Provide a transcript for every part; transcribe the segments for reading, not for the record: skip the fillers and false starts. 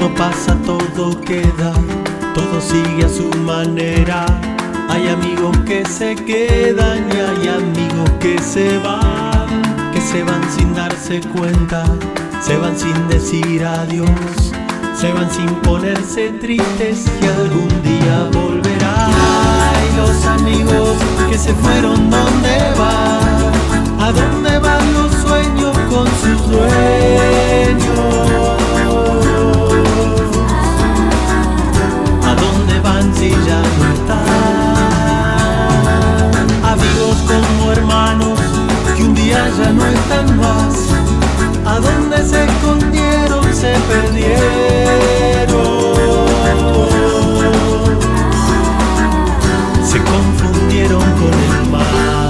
Todo pasa, todo queda, todo sigue a su manera. Hay amigos que se quedan y hay amigos que se van sin darse cuenta, se van sin decir adiós, se van sin ponerse tristes que algún día volverá. Y los amigos que se fueron, ¿dónde van? ¿A dónde van los sueños con sus dueños? ¿A dónde van si ya no están? Amigos como hermanos que un día ya no están más. ¿A dónde se escondieron, se perdieron? Se confundieron con el mar.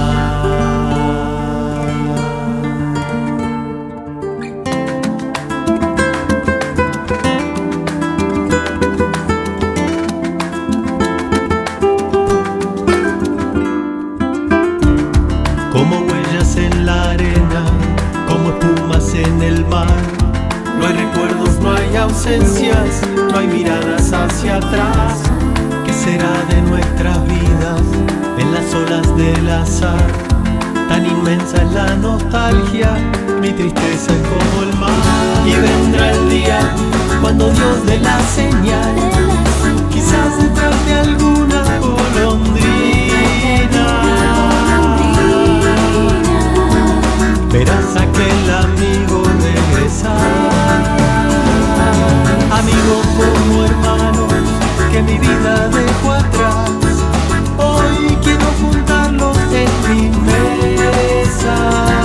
Como huellas en la arena, como espumas en el mar. No hay recuerdos, no hay ausencias, no hay miradas hacia atrás. ¿Qué será de nuestras vidas en las olas del azar? Tan inmensa es la nostalgia, mi tristeza es como el mar. Y vendrá el día cuando Dios dé la señal, quizás detrás de alguna golondrina verás aquel amigo regresar. Amigos como hermanos que mi vida dejó atrás, hoy quiero juntarlos en mi mesa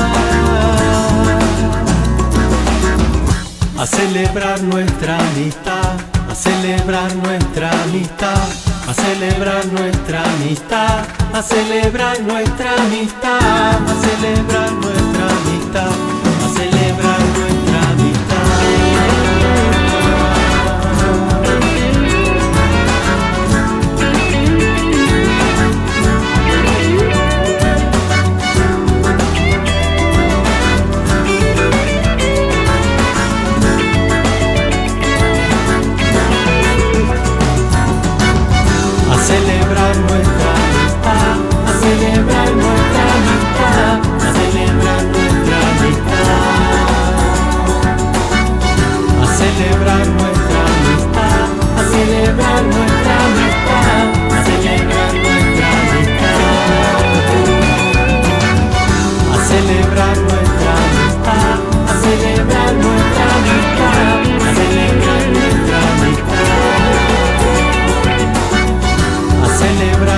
a celebrar nuestra amistad, a celebrar nuestra amistad, a celebrar nuestra amistad, a celebrar nuestra amistad, a celebrar nuestra amistad, a celebrar nuestra amistad. A celebrar nuestra amistad, a celebrar nuestra amistad, a celebrar nuestra amistad, a celebrar nuestra amistad, a celebrar nuestra amistad, a celebrar nuestra amistad, a celebrar nuestra amistad, a celebrar nuestra amistad, a celebrar nuestra amistad. Celebrar